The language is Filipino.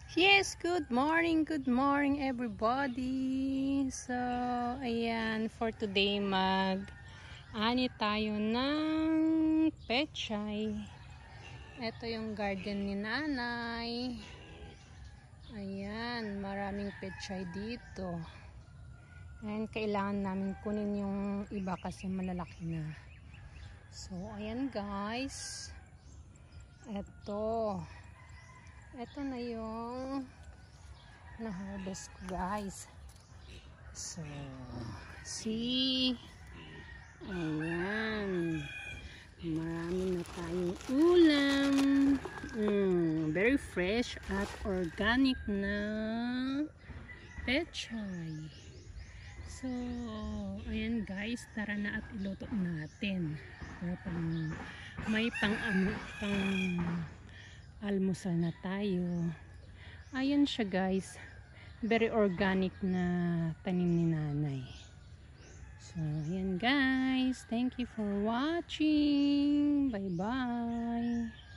Yes, good morning everybody. So, ayan, for today ani tayo ng Petchay. Ito yung garden ni nanay. Ayan, maraming Petchay dito. And kailangan namin kunin yung iba kasi malalaki na. So, ayan guys. Ito na yung na-harvest ko guys. So, see? Ayan. Marami na tayong ulam. Very fresh at organic na Petchay. So, ayan guys. Tara na at iluto natin. May pang almusal na tayo. Ayan siya guys, very organic na tanim ni nanay. So ayan guys, thank you for watching, bye bye.